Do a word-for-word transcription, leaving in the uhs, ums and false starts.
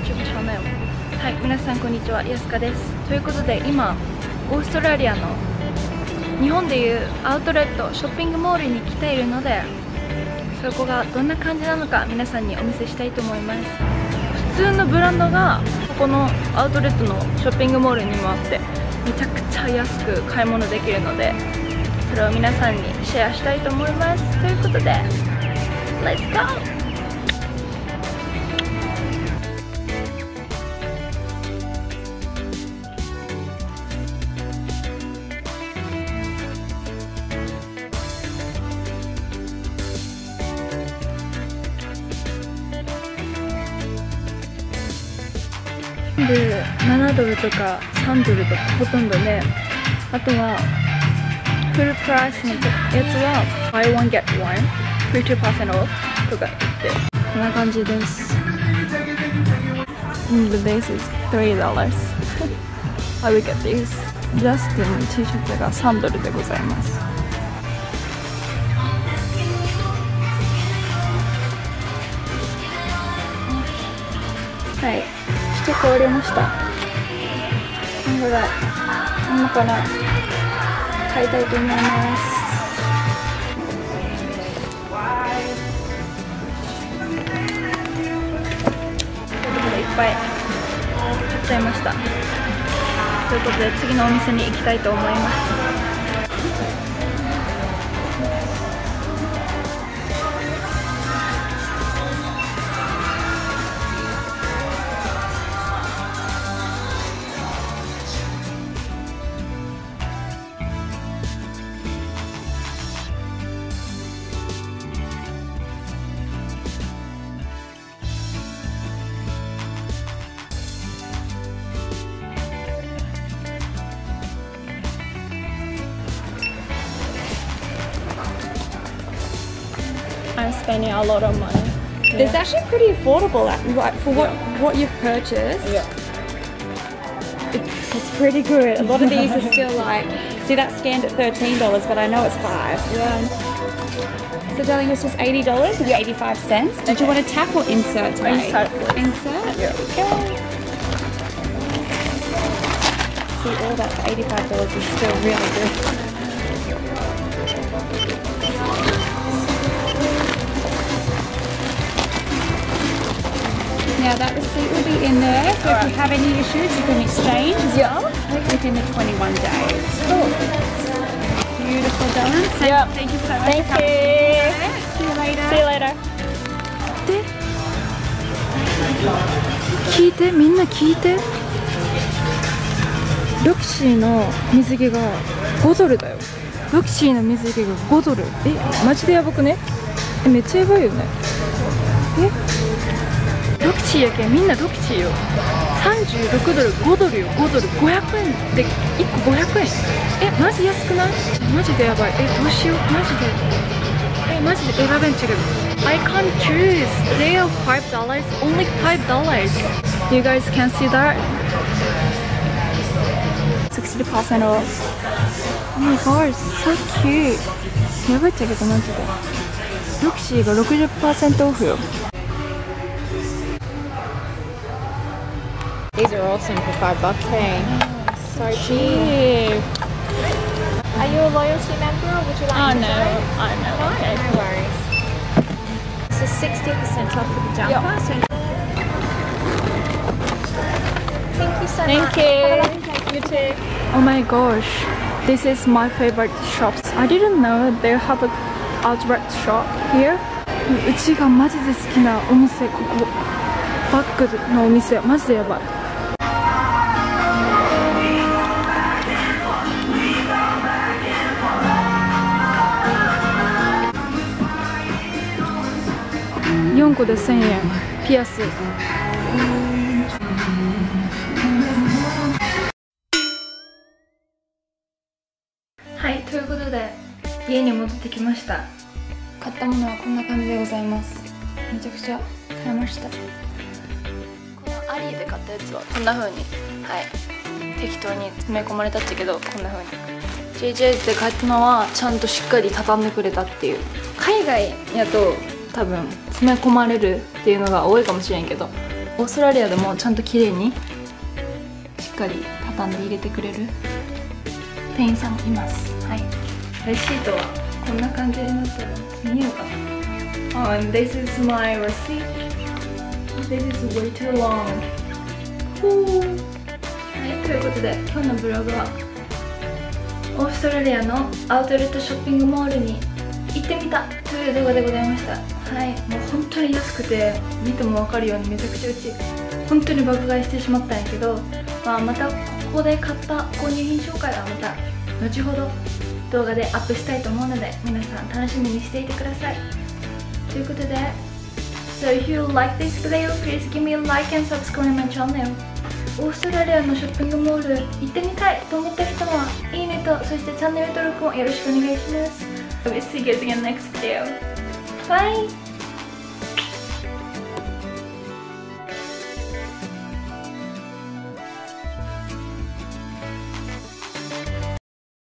YouTube チャンネル。はい、皆さんこんにちは、やすかです。ということで今オーストラリアの日本でいうアウトレットショッピングモールに来ているので、そこがどんな感じなのか皆さんにお見せしたいと思います。普通のブランドがここのアウトレットのショッピングモールにもあって、めちゃくちゃ安く買い物できるので、それを皆さんにシェアしたいと思います。ということで Let's go!でななドルとかさんドルとかほとんどで、あとはフルプライスのやつは buy one get one thirty two percent off とか言ってこんな感じです。 And this is three dollars I will get this ジャスティンの T シャツがさんドルでございます。はい、して終わりました。これ今から買いたいと思います。ということでいっぱい買っちゃいました。ということで次のお店に行きたいと思います。I'm spending a lot of money. Yeah. It's actually pretty affordable, like for what yeah. what you've purchased. Yeah. It, it's pretty good. A lot of these are still like, see that scanned at thirteen dollars, but I know it's five. Yeah. So darling, it's just eighty dollars and eighty-five cents. Did Okay. you want to tap or insert today? Insert. Insert? Yeah. Okay. See, all that for eighty-five dollars is still really good. Now that receipt will be in there, so if you have any issues you can exchange as well within the twenty-one days. Cool. Beautiful, darling. So Yep. Thank you so much. Thank for coming. you. See you later. See you later. で、聞いて、みんな聞いて。ロキシーの水着がごドルだよ。ロキシーの水着がごドル。え、マジでやばくね？え、めっちゃやばいよね。え？ロキシーやけんみんなロキシーよ。さんじゅうろくドル、ごドルよ、ごドル、ごひゃくえんでいっこごひゃくえん。え、マジ安くない？マジでやばい。え、どうしよう、マジで。え、マジで選べん違う。I can't choose. They are five dollars, only five dollars. You guys can see that? sixty percent off. Oh my gosh, so cute. やばいっちゃけどマジで。ロキシーがろくじゅっパーセントオフよ。 These are awesome for five bucks, hey? So cheap. Are you a loyalty member or would you like Oh to no, join? I know. No, Okay. no worries. So sixty percent off for the jumper. Yep. So thank you so Thank much. you. Have a lovely day. You too. Oh my gosh, this is my favorite shops. I didn't know they have an outlet shop here. うちがマジで好きなお店、ここバッグのお店、マジでやばい。よんこでせんえん、ピアス。はい、ということで家に戻ってきました。買ったものはこんな感じでございます。めちゃくちゃ買いました。このアリーで買ったやつはこんな風に、はい、適当に詰め込まれたっちゃけど、こんな風に ジェイジェイズ で買ったのはちゃんとしっかり畳んでくれたっていう。海外やと多分詰め込まれるっていうのが多いかもしれんけど、 オーストラリアでもちゃんと綺麗にしっかり畳んで入れてくれる店員さんもいます。はい、レシートはこんな感じになってます。見ようかな。 Oh, and this is my receipt. This is way too long. はい、ということで今日のブログはオーストラリアのアウトレットショッピングモールに行ってみたという動画でございました。はい、もう本当に安くて見ても分かるようにめちゃくちゃうち本当に爆買いしてしまったんやけど、まあ、またここで買った購入品紹介はまた後ほど動画でアップしたいと思うので皆さん楽しみにしていてください。ということで So if you like this video, please give me a like and subscribe my channel. オーストラリアのショッピングモール行ってみたいと思ってる人はいいねと、そしてチャンネル登録もよろしくお願いします。I will see you guys again next video. Bye!